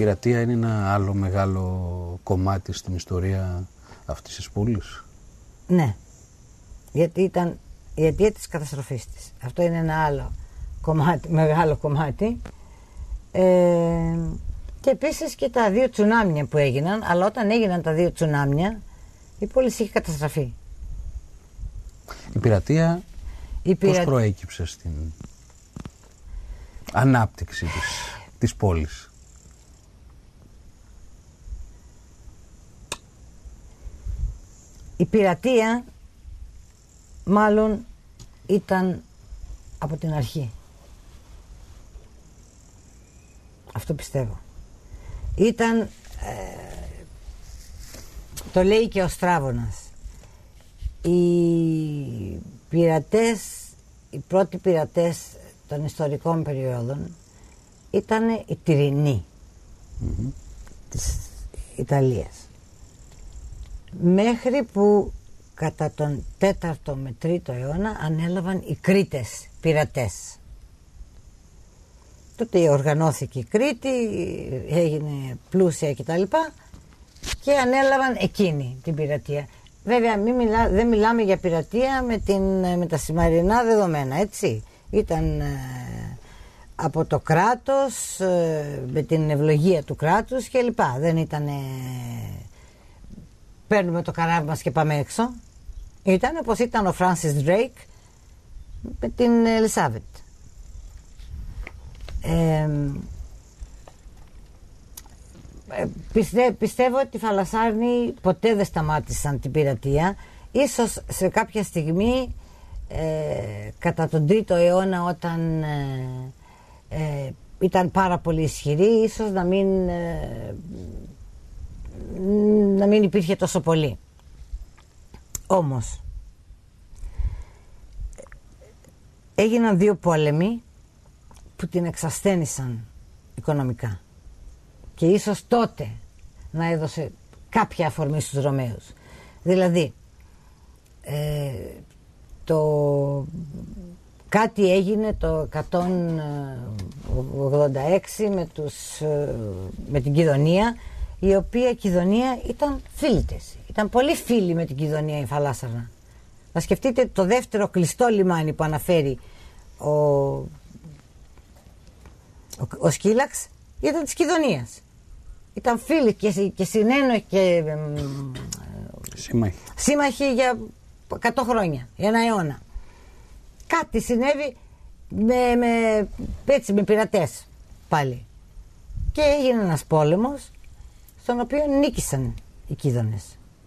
πειρατεία είναι ένα άλλο μεγάλο κομμάτι στην ιστορία αυτής της πόλης. Ναι, γιατί ήταν η αιτία της καταστροφής της. Αυτό είναι ένα άλλο κομμάτι, μεγάλο κομμάτι. Και επίσης και τα 2 τσουνάμια που έγιναν, αλλά όταν έγιναν τα 2 τσουνάμια η πόλη είχε καταστραφεί. Η πειρατεία πώς προέκυψε στην ανάπτυξη της πόλης? Η πειρατεία μάλλον ήταν από την αρχή. Αυτό πιστεύω. Ήταν, το λέει και ο Στράβωνας, οι πρώτοι πειρατές των ιστορικών περιόδων ήταν οι Τυρινοί της Ιταλίας. Μέχρι που κατά τον 4ο με 3ο αιώνα ανέλαβαν οι Κρήτες πειρατές. Τότε οργανώθηκε η Κρήτη, έγινε πλούσια κτλ. Και ανέλαβαν εκείνη την πειρατεία. Βέβαια δεν μιλάμε για πειρατεία με τα σημερινά δεδομένα, έτσι. Ήταν από το κράτος, με την ευλογία του κράτους κλπ. Δεν ήταν παίρνουμε το καράβι μας και πάμε έξω. Ήταν όπως ήταν ο Φράνσις Ντρέικ με την Ελισάβετ. Πιστεύω ότι οι Θαλασσάρνοι ποτέ δεν σταμάτησαν την πειρατεία. Ίσως σε κάποια στιγμή κατά τον 3ο αιώνα, όταν ήταν πάρα πολύ ισχυροί, ίσως να μην υπήρχε τόσο πολύ. Όμως έγιναν 2 πόλεμοι που την εξασθένησαν οικονομικά και ίσως τότε να έδωσε κάποια αφορμή στους Ρωμαίους. Δηλαδή κάτι έγινε το 186 με την Κιδωνία, η οποία Κιδωνία ήταν φίλη της. Ήταν πολύ φίλη με την Κιδωνία η Θαλάσσαρνα. Να σκεφτείτε το δεύτερο κλειστό λιμάνι που αναφέρει ο Σκύλαξ ήταν της Κιδωνίας. Ήταν φίλοι και συνένοχοι και σύμμαχοι για 100 χρόνια, για 1 αιώνα. Κάτι συνέβη με πειρατές πάλι. Και έγινε ένας πόλεμος στον οποίο νίκησαν οι Κίδωνες.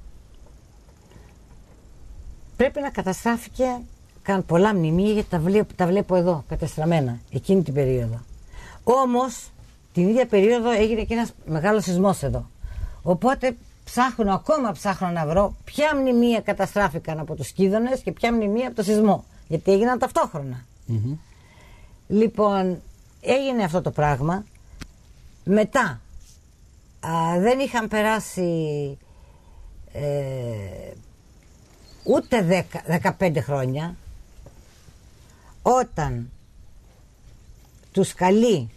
Πρέπει να καταστράφηκε, καν πολλά μνημεία, γιατί τα βλέπω εδώ κατεστραμμένα εκείνη την περίοδο. Όμως την ίδια περίοδο έγινε και ένας μεγάλος σεισμός εδώ. Οπότε ακόμα ψάχνω να βρω ποια μνημεία καταστράφηκαν από τους Κίδωνες και ποια μνημεία από το σεισμό. Γιατί έγιναν ταυτόχρονα. Λοιπόν, έγινε αυτό το πράγμα. Μετά δεν είχαν περάσει ούτε 15 χρόνια όταν τους καλεί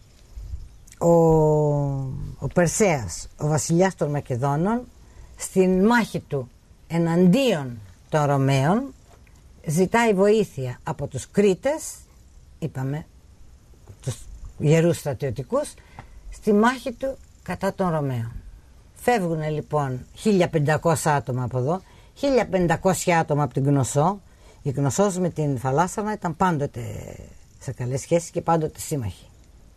ο Περσέας, ο βασιλιάς των Μακεδόνων, στην μάχη του εναντίον των Ρωμαίων. Ζητάει βοήθεια από τους Κρήτες, είπαμε, τους γερούς στρατιωτικούς, στη μάχη του κατά των Ρωμαίων. Φεύγουν λοιπόν 1500 άτομα από εδώ, 1500 άτομα από την Κνωσσό. Η Κνωσσός με την Θαλάσσαρνα ήταν πάντοτε σε καλές σχέσεις και πάντοτε σύμμαχοι.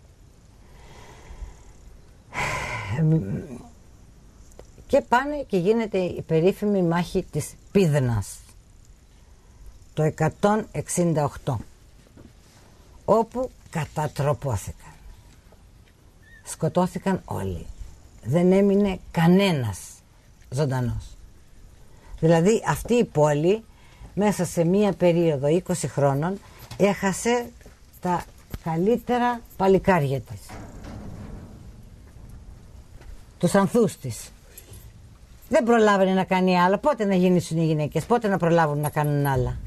Και πάνε και γίνεται η περίφημη μάχη της Πίδνας το 168, όπου κατατροπώθηκαν. Σκοτώθηκαν όλοι. Δεν έμεινε κανένας ζωντανός. Δηλαδή αυτή η πόλη μέσα σε μία περίοδο 20 χρόνων έχασε τα καλύτερα παλικάρια της. Τους ανθούς της. Δεν προλάβαινε να κάνει άλλα. Πότε να γεννήσουν οι γυναίκες, πότε να προλάβουν να κάνουν άλλα.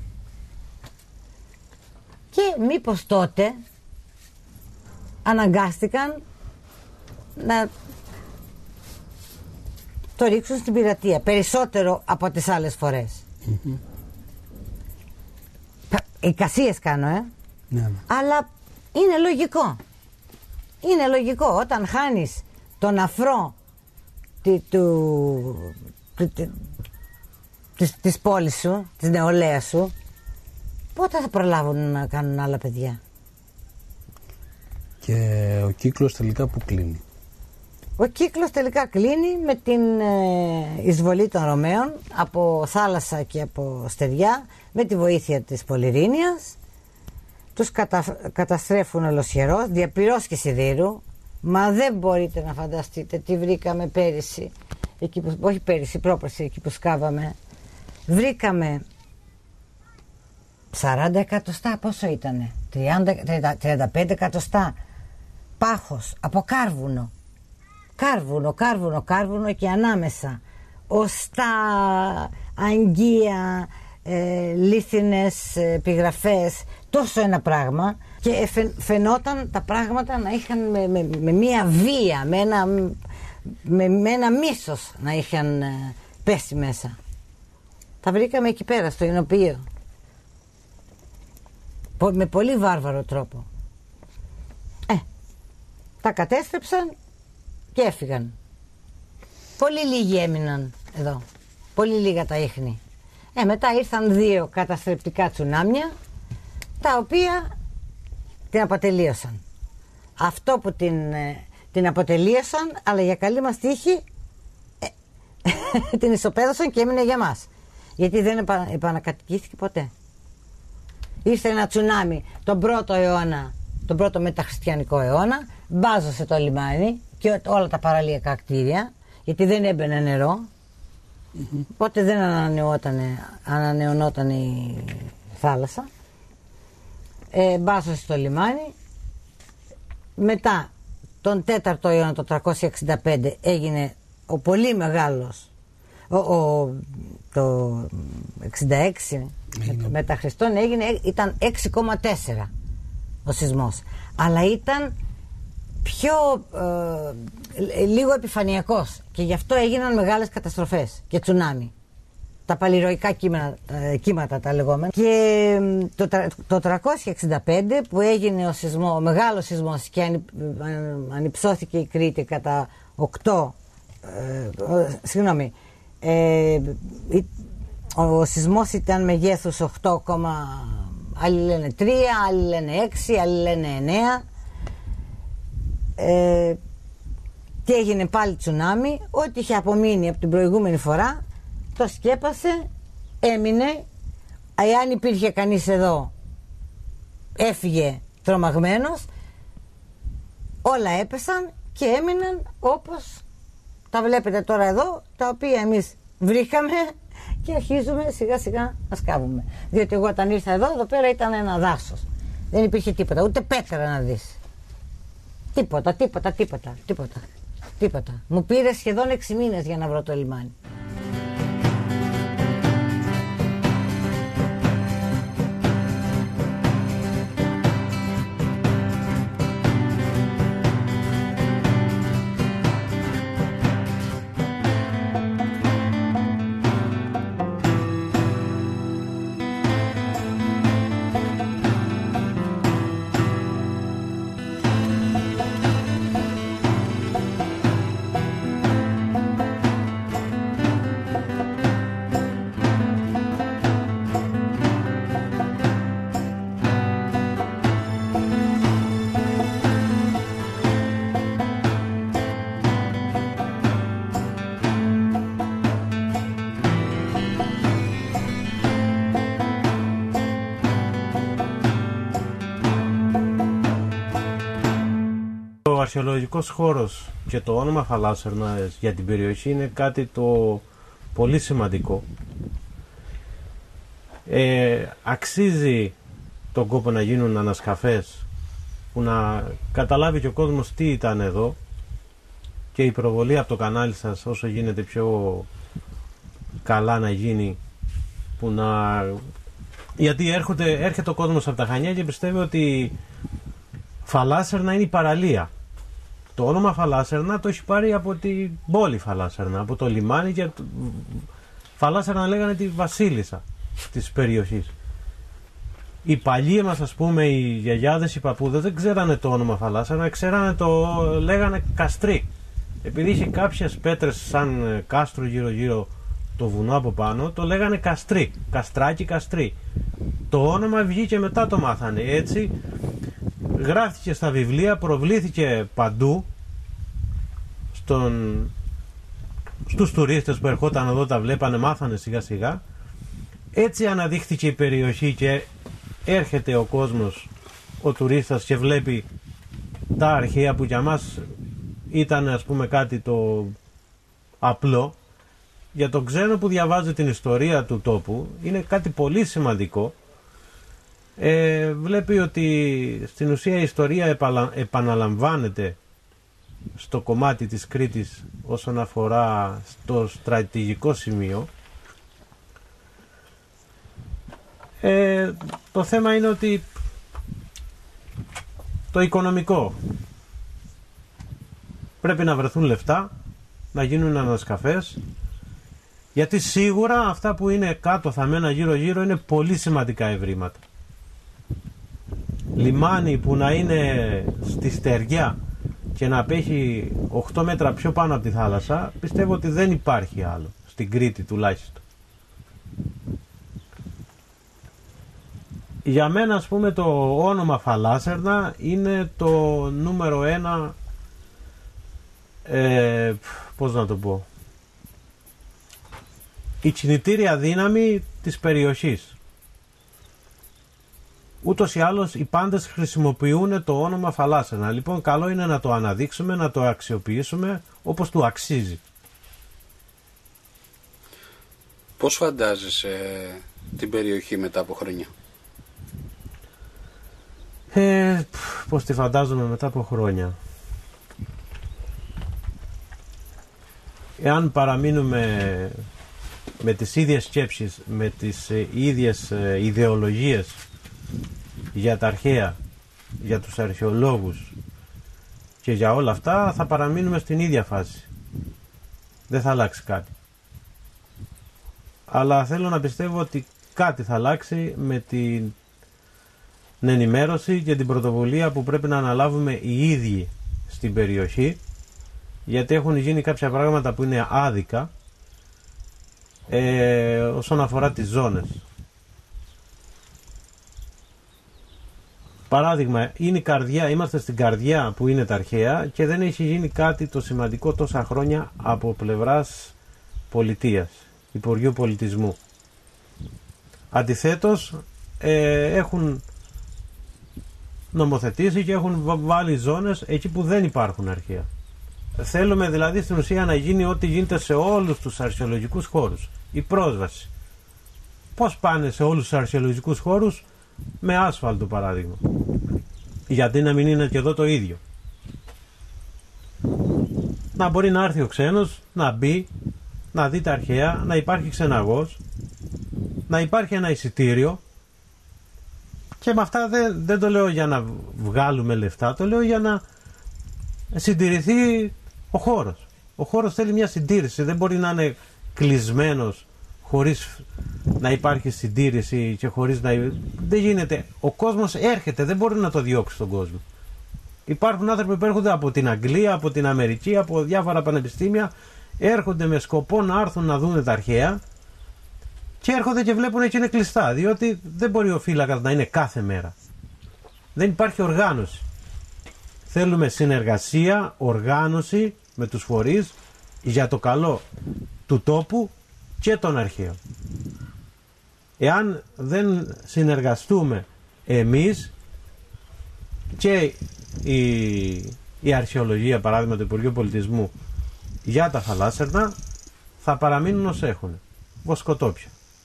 Και μήπως τότε αναγκάστηκαν να το ρίξουν στην πειρατεία περισσότερο από τις άλλες φορές. Εικασίες κάνω, Ναι. αλλά είναι λογικό. Είναι λογικό όταν χάνεις τον αφρό της πόλης σου, της νεολαίας σου, πότε θα προλάβουν να κάνουν άλλα παιδιά? Και ο κύκλος τελικά που κλείνει? Ο κύκλος τελικά κλείνει με την εισβολή των Ρωμαίων από θάλασσα και από στεριά, με τη βοήθεια της Πολυρήνιας. Τους καταστρέφουν ολοσχερός, διαπυρός και σιδήρου. Μα δεν μπορείτε να φανταστείτε τι βρήκαμε πέρυσι, εκεί που, όχι πέρυσι, πρόπερσι, εκεί που σκάβαμε. Βρήκαμε 40 εκατοστά, πόσο ήτανε, 35 εκατοστά πάχος από κάρβουνο. Κάρβουνο και ανάμεσα οστά, αγγεία, λίθινες επιγραφές, τόσο ένα πράγμα, και φαινόταν τα πράγματα να είχαν με μία βία, με ένα μίσος να είχαν πέσει μέσα. Τα βρήκαμε εκεί πέρα στο Ινοποιείο, με πολύ βάρβαρο τρόπο. Τα κατέστρεψαν και έφυγαν. Πολύ λίγοι έμειναν εδώ, πολύ λίγα τα ίχνη. Μετά ήρθαν 2 καταστρεπτικά τσουνάμια, τα οποία την αποτελείωσαν. Αυτό που την αποτελείωσαν, αλλά για καλή μας τύχη, την ισοπαίδωσαν και έμεινε για μας. Γιατί δεν επανακατοικήθηκε ποτέ. Ήρθε ένα τσουνάμι τον πρώτο αιώνα, τον πρώτο μεταχριστιανικό αιώνα, μπάζωσε το λιμάνι και όλα τα παραλιακά κτίρια, γιατί δεν έμπαινε νερό. Οπότε δεν ανανεωνόταν η θάλασσα. Μπάζωσε το λιμάνι. Μετά τον 4ο αιώνα, το 365, έγινε ο πολύ μεγάλος, το 66 μετά Χριστόν ήταν 6,4 ο σεισμός, αλλά ήταν πιο λίγο επιφανειακός και γι' αυτό έγιναν μεγάλες καταστροφές και τσουνάμι, τα παλιροϊκά κύματα τα λεγόμενα. Και το 365 που έγινε ο μεγάλος σεισμός και ανυψώθηκε η Κρήτη κατά 8, ο σεισμός ήταν μεγέθους 8, άλλοι λένε 3, άλλοι λένε 6, άλλοι λένε 9. Και έγινε πάλι τσουνάμι. Ό,τι είχε απομείνει από την προηγούμενη φορά το σκέπασε, έμεινε. Εάν υπήρχε κανείς εδώ, έφυγε τρομαγμένος. Όλα έπεσαν και έμειναν όπως τα βλέπετε τώρα εδώ, τα οποία εμείς βρήκαμε και αρχίζουμε σιγά σιγά να σκάβουμε. Διότι εγώ όταν ήρθα εδώ πέρα ήταν ένα δάσος. Δεν υπήρχε τίποτα, ούτε πέτρα να δεις. Τίποτα. Μου πήρε σχεδόν 6 μήνες για να βρω το λιμάνι. Ο αρχαιολογικός χώρος και το όνομα Φαλάσσερνας για την περιοχή είναι κάτι το πολύ σημαντικό. Αξίζει τον κόπο να γίνουν ανασκαφές που να καταλάβει και ο κόσμος τι ήταν εδώ, και η προβολή από το κανάλι σας όσο γίνεται πιο καλά να γίνει, που γιατί έρχεται ο κόσμος από τα Χανιά και πιστεύει ότι Φαλάσσερνα είναι η παραλία. το όνομα Φαλάσσερνα το έχει πάρει από την πόλη Φαλάσσερνα, από το λιμάνι, και Φαλάσσερνα λέγανε τη βασίλισσα της περιοχής. Οι παλιοί μας, ας πούμε, οι γιαγιάδες, οι παππούδες δεν ξέρανε το όνομα Φαλάσσερνα, ξέρανε λέγανε Καστρί. Επειδή είχε κάποιες πέτρες σαν κάστρο γύρω-γύρω το βουνό από πάνω, το λέγανε Καστρί, Καστράκι, Καστρί. Το όνομα βγήκε μετά, το μάθανε. Έτσι γράφτηκε στα βιβλία, προβλήθηκε παντού στους τουρίστες που ερχόταν εδώ, τα βλέπανε, μάθανε σιγά σιγά. Έτσι αναδείχθηκε η περιοχή και έρχεται ο κόσμος, ο τουρίστας, και βλέπει τα αρχαία που για μας ήταν, ας πούμε, κάτι το απλό. Για τον ξένο που διαβάζει την ιστορία του τόπου είναι κάτι πολύ σημαντικό. Βλέπει ότι στην ουσία η ιστορία επαναλαμβάνεται στο κομμάτι της Κρήτης όσον αφορά στο στρατηγικό σημείο. Το θέμα είναι ότι το οικονομικό, πρέπει να βρεθούν λεφτά, να γίνουν ανασκαφές, γιατί σίγουρα αυτά που είναι κάτω θαμμένα γύρω-γύρω είναι πολύ σημαντικά ευρήματα. Λιμάνι που να είναι στη στεριά και να απέχει 8 μέτρα πιο πάνω από τη θάλασσα, πιστεύω ότι δεν υπάρχει άλλο, στην Κρήτη τουλάχιστον. Για μένα, ας πούμε, το όνομα Φαλάσσερνα είναι το νούμερο 1, πώς να το πω, η κινητήρια δύναμη της περιοχής. Ούτως ή άλλως οι πάντες χρησιμοποιούν το όνομα Φαλάσσερνα. Λοιπόν, καλό είναι να το αναδείξουμε, να το αξιοποιήσουμε όπως του αξίζει. Πώς φαντάζεσαι την περιοχή μετά από χρόνια? Πώς τη φαντάζομαι μετά από χρόνια? Εάν παραμείνουμε με τις ίδιες σκέψεις, με τις ίδιες ιδεολογίες για τα αρχαία, για τους αρχαιολόγους και για όλα αυτά, θα παραμείνουμε στην ίδια φάση. Δεν θα αλλάξει κάτι. Αλλά θέλω να πιστεύω ότι κάτι θα αλλάξει με την ενημέρωση και την πρωτοβουλία που πρέπει να αναλάβουμε οι ίδιοι στην περιοχή, γιατί έχουν γίνει κάποια πράγματα που είναι άδικα όσον αφορά τις ζώνες. Παράδειγμα, είναι η καρδιά, είμαστε στην καρδιά που είναι τα αρχαία και δεν έχει γίνει κάτι το σημαντικό τόσα χρόνια από πλευράς πολιτείας, Υπουργείου Πολιτισμού. Αντιθέτως, έχουν νομοθετήσει και έχουν βάλει ζώνες εκεί που δεν υπάρχουν αρχαία. Θέλουμε δηλαδή στην ουσία να γίνει ό,τι γίνεται σε όλους τους αρχαιολογικούς χώρους. Η πρόσβαση. Πώς πάνε σε όλους τους αρχαιολογικούς χώρους? Με άσφαλτο, παράδειγμα. Γιατί να μην είναι και εδώ το ίδιο? Να μπορεί να έρθει ο ξένος, να μπει, να δει τα αρχαία, να υπάρχει ξεναγός, να υπάρχει ένα εισιτήριο. Και με αυτά δεν το λέω για να βγάλουμε λεφτά, το λέω για να συντηρηθεί ο χώρος. Ο χώρος θέλει μια συντήρηση, δεν μπορεί να είναι κλεισμένος χωρίς να υπάρχει συντήρηση και χωρίς να... Δεν γίνεται. Ο κόσμος έρχεται, δεν μπορεί να το διώξει τον κόσμο. Υπάρχουν άνθρωποι που έρχονται από την Αγγλία, από την Αμερική, από διάφορα πανεπιστήμια, έρχονται με σκοπό να έρθουν να δουν τα αρχαία και έρχονται και βλέπουν και είναι κλειστά, διότι δεν μπορεί ο φύλακας να είναι κάθε μέρα. Δεν υπάρχει οργάνωση. Θέλουμε συνεργασία, οργάνωση με τους φορείς για το καλό του τόπου και των αρχαίων. Εάν δεν συνεργαστούμε εμείς και η αρχαιολογία, παράδειγμα του Υπουργείου Πολιτισμού, για τα Φαλάσσερνα, θα παραμείνουν ως έχουν, βοσκοτόπια.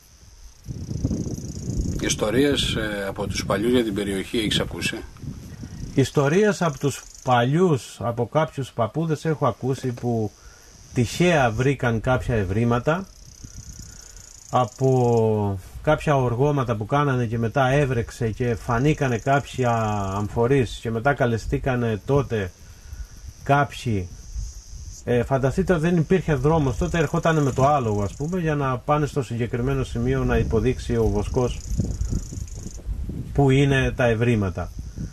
Ιστορίες από τους παλιούς για την περιοχή έχεις ακούσει? Ιστορίες από τους παλιούς, από κάποιους παππούδες έχω ακούσει που τυχαία βρήκαν κάποια ευρήματα από κάποια οργώματα που κάνανε και μετά έβρεξε και φανήκανε κάποια αμφορείς και μετά καλεστήκανε τότε κάποιοι, φανταστείτε ότι δεν υπήρχε δρόμος, τότε ερχόταν με το άλογο, ας πούμε, για να πάνε στο συγκεκριμένο σημείο να υποδείξει ο βοσκός που είναι τα ευρήματα.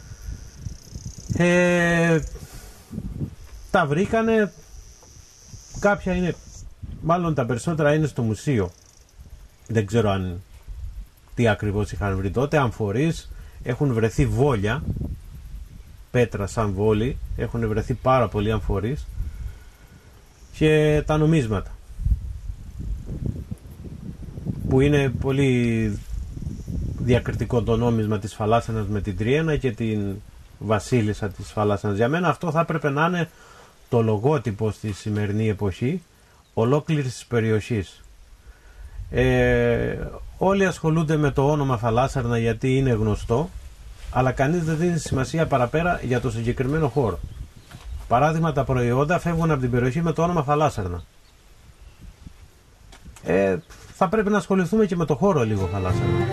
Τα βρήκανε, κάποια είναι, μάλλον τα περισσότερα είναι στο μουσείο. Δεν ξέρω τι ακριβώς είχαν βρει τότε, αμφορείς, έχουν βρεθεί βόλια, πέτρα σαν βόλη, έχουν βρεθεί πάρα πολλοί αμφορείς και τα νομίσματα που είναι πολύ διακριτικό το νόμισμα της Φαλάσσενας με την Τριένα και την βασίλισσα της Φαλάσσενας. Για μένα αυτό θα έπρεπε να είναι το λογότυπο στη σημερινή εποχή ολόκληρης της περιοχής. Όλοι ασχολούνται με το όνομα Θαλάσσαρνα γιατί είναι γνωστό, αλλά κανείς δεν δίνει σημασία παραπέρα για το συγκεκριμένο χώρο. Παράδειγμα, τα προϊόντα φεύγουν από την περιοχή με το όνομα Θαλάσσαρνα. Θα πρέπει να ασχοληθούμε και με το χώρο λίγο Θαλάσσαρνα.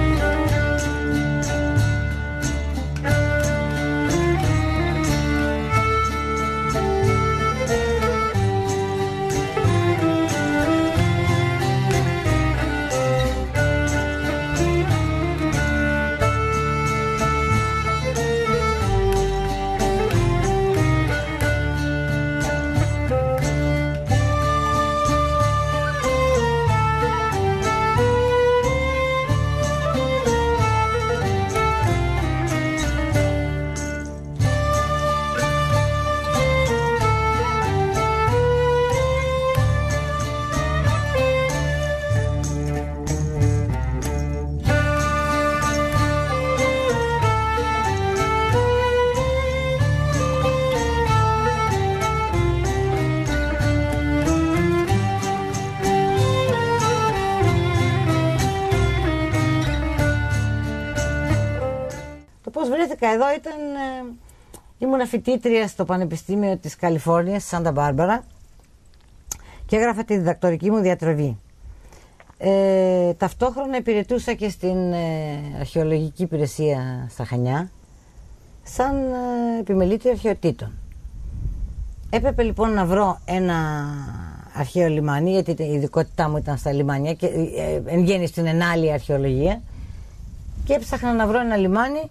Εδώ ήμουν φοιτήτρια στο Πανεπιστήμιο της Καλιφόρνιας, Σάντα Μπάρμπαρα, και έγραφα τη διδακτορική μου διατροφή. Ταυτόχρονα υπηρετούσα και στην αρχαιολογική υπηρεσία στα Χανιά, σαν επιμελήτρια αρχαιοτήτων. Έπρεπε λοιπόν να βρω ένα αρχαίο λιμάνι, γιατί η ειδικότητά μου ήταν στα λιμάνια και εν γέννη στην ενάλλη αρχαιολογία, και έψαχνα να βρω ένα λιμάνι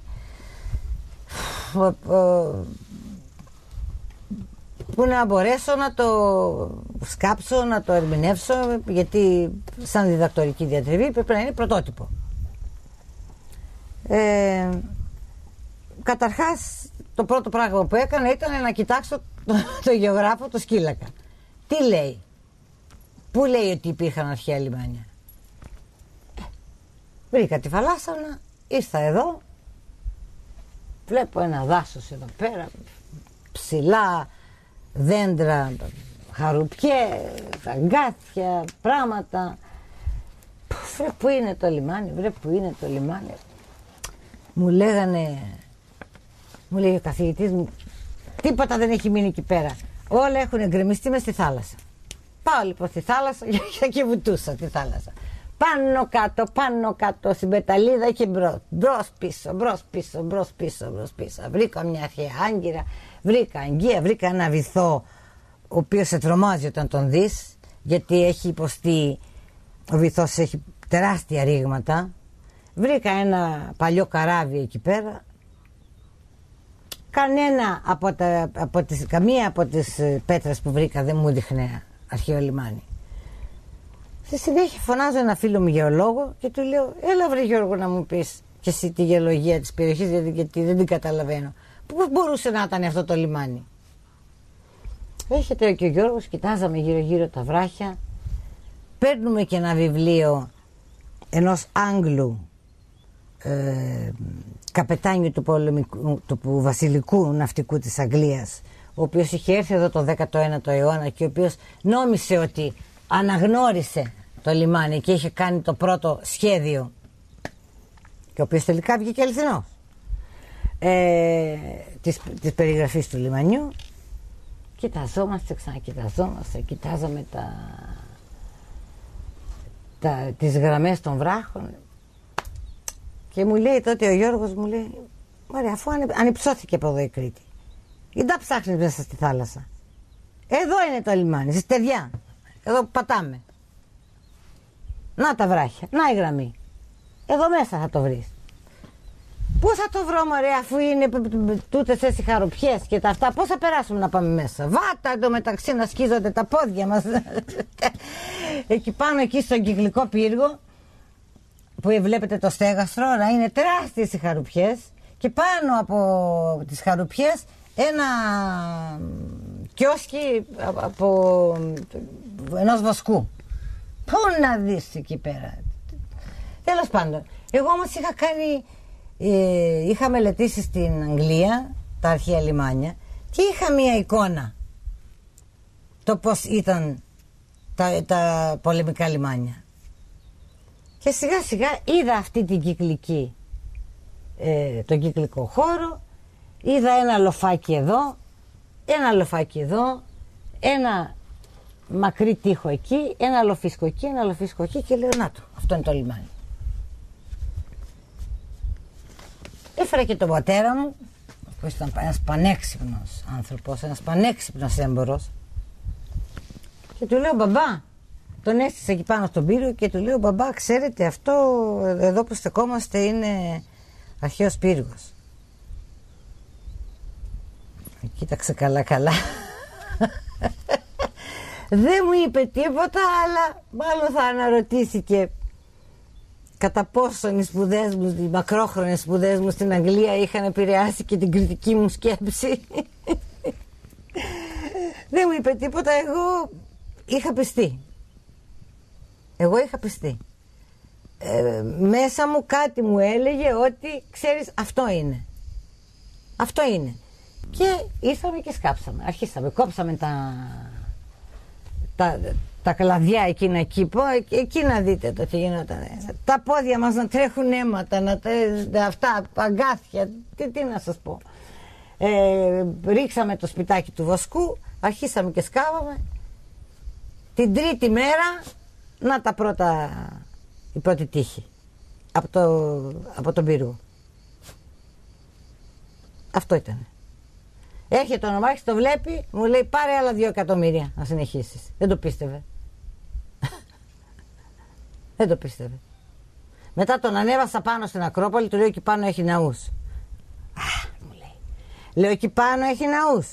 που να μπορέσω να το σκάψω, να το ερμηνεύσω, γιατί σαν διδακτορική διατριβή πρέπει να είναι πρωτότυπο. Καταρχάς, το πρώτο πράγμα που έκανα ήταν να κοιτάξω το γεωγράφο, το Σκύλακα. Τι λέει, πού λέει ότι υπήρχαν αρχαία λιμάνια. Βρήκα τη Φαλάσσανα, ήρθα εδώ, βλέπω ένα δάσος εδώ πέρα, ψηλά δέντρα, χαρουπιέ, αγκάθια, πράγματα. Βρε, πού είναι το λιμάνι, βρε, πού είναι το λιμάνι. Μου λέει ο καθηγητής μου, τίποτα δεν έχει μείνει εκεί πέρα. Όλα έχουν εγκρεμιστεί μες στη θάλασσα. Πάω λοιπόν στη θάλασσα και βουτούσα τη θάλασσα. Πάνω κάτω, στην πεταλίδα και μπρος πίσω. Βρήκα μια αρχαία άγκυρα, βρήκα αγγεία, βρήκα ένα βυθό, ο οποίος σε τρομάζει όταν τον δεις, γιατί έχει υποστεί, ο βυθός έχει τεράστια ρήγματα. Βρήκα ένα παλιό καράβι εκεί πέρα. Καμία από τις πέτρες που βρήκα δεν μου δείχνε αρχαίο λιμάνι. Στη συνέχεια φωνάζω ένα φίλο μου γεωλόγο και του λέω, έλα βρε Γιώργο να μου πεις και εσύ τη γεωλογία της περιοχής, γιατί δεν την καταλαβαίνω. Πώς μπορούσε να ήταν αυτό το λιμάνι. Έρχεται και ο Γιώργος, κοιτάζαμε γύρω τα βράχια, παίρνουμε και ένα βιβλίο ενός Άγγλου καπετάνιου του βασιλικού ναυτικού της Αγγλίας, ο οποίος είχε έρθει εδώ το 19ο αιώνα και ο οποίος νόμισε ότι αναγνώρισε το λιμάνι και είχε κάνει το πρώτο σχέδιο, και ο οποίος τελικά βγήκε αληθινός, της περιγραφής του λιμανιού. Κοιταζόμαστε, ξανακοιταζόμαστε, κοιτάζαμε τις γραμμές των βράχων και μου λέει τότε ο Γιώργος, μου λέει, ωραία, αφού ανυψώθηκε από εδώ η Κρήτη, Ή τα ψάχνεις μέσα στη θάλασσα. Εδώ είναι το λιμάνι, στη Στεδιά. Εδώ πατάμε. Να τα βράχια, να η γραμμή. Εδώ μέσα θα το βρεις. Πού θα το βρω μωρέ, αφού είναι τούτες έτσι χαροπιές και τα αυτά, πώς θα περάσουμε να πάμε μέσα? Βάτα εντωμεταξύ να σκίζονται τα πόδια μας. Εκεί πάνω, εκεί στον κυκλικό πύργο, που βλέπετε το στέγαστρο, να είναι τεράστιες οι χαρουπιές και πάνω από τις χαρουπιές ένα κιόσκι από ενός βοσκού. Πού να δεις εκεί πέρα. Τέλος πάντων, εγώ όμως είχα μελετήσει στην Αγγλία τα αρχαία λιμάνια και είχα μία εικόνα το πως ήταν τα πολεμικά λιμάνια. Και σιγά σιγά είδα αυτή την κυκλική, τον κυκλικό χώρο, είδα ένα λοφάκι εδώ, ένα λοφάκι εδώ, ένα μακρύ τοίχο εκεί, ένα λοφίσκο εκεί, ένα λοφίσκο εκεί και λέω να το, αυτό είναι το λιμάνι. Έφερα και τον πατέρα μου, που ήταν ένας πανέξυπνος άνθρωπος, ένας πανέξυπνος έμπορος, και του λέω μπαμπά, τον έστησα εκεί πάνω στον πύργο και του λέω μπαμπά, ξέρετε αυτό εδώ που στεκόμαστε είναι αρχαίος πύργος. Κοίταξε καλά καλά. Δεν μου είπε τίποτα, αλλά μάλλον θα αναρωτήσει και κατά πόσον οι σπουδές μου, οι μακρόχρονες σπουδές μου στην Αγγλία είχαν επηρεάσει και την κριτική μου σκέψη. Δεν μου είπε τίποτα, εγώ είχα πιστεί. Μέσα μου κάτι μου έλεγε ότι ξέρεις αυτό είναι. Αυτό είναι. Και ήρθαμε και σκάψαμε. Αρχίσαμε, κόψαμε τα κλαδιά εκείνα εκεί να δείτε το τι γινόταν. Τα πόδια μας να τρέχουν αίματα, αυτά, αγκάθια, τι να σας πω. Ρίξαμε το σπιτάκι του βοσκού, αρχίσαμε και σκάβαμε. Την τρίτη μέρα, να η πρώτη τύχη από τον πύργο. Αυτό ήταν. Έρχεται ο νομάρχης, το βλέπει, μου λέει πάρε άλλα 2 εκατομμύρια να συνεχίσεις. Δεν το πίστευε. Δεν το πίστευε. Μετά τον ανέβασα πάνω στην Ακρόπολη, του λέω εκεί πάνω έχει ναούς. Μου λέει. Λέω εκεί πάνω έχει ναούς.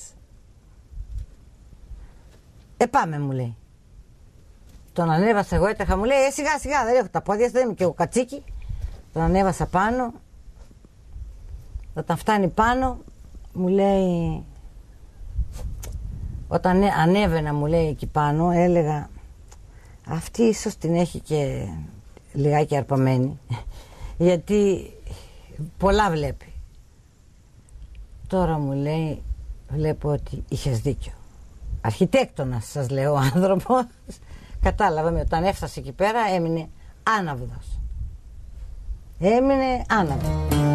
Πάμε μου λέει. Τον ανέβασα εγώ, έτρεχα, μου λέει σιγά σιγά δεν έχω τα πόδια, δεν είμαι και εγώ κατσίκι. Τον ανέβασα πάνω. Όταν φτάνει πάνω μου λέει, όταν ανέβαινα μου λέει εκεί πάνω, έλεγα αυτή ίσως την έχει και λιγάκι αρπαμένη, γιατί πολλά βλέπει. Τώρα μου λέει, βλέπω ότι είχες δίκιο. Αρχιτέκτονας σας λέω ο άνθρωπος. Κατάλαβα, όταν έφτασε εκεί πέρα έμεινε άναυδος. Έμεινε άναυδος.